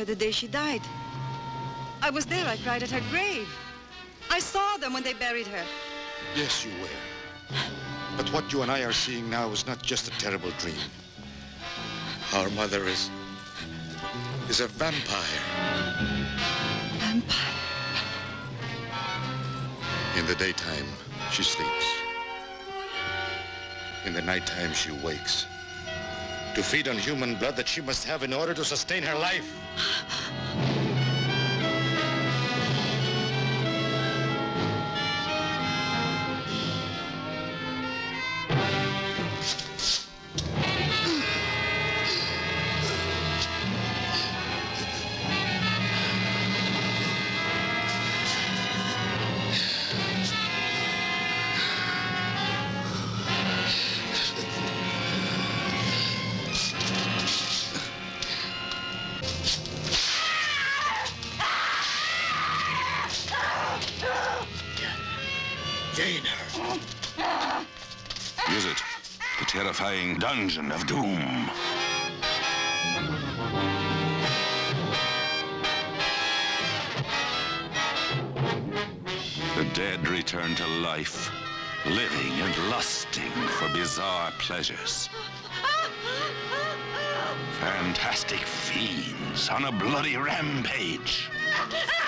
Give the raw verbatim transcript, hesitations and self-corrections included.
the day she died. I was there. I cried at her grave. I saw them when they buried her. Yes, you were. But what you and I are seeing now is not just a terrible dream. Our mother is... is a vampire. Vampire? In the daytime, she sleeps. In the nighttime, she wakes. To feed on human blood that she must have in order to sustain her life. Is it the terrifying dungeon of doom? The dead return to life, living and lusting for bizarre pleasures. Fantastic fiends on a bloody rampage.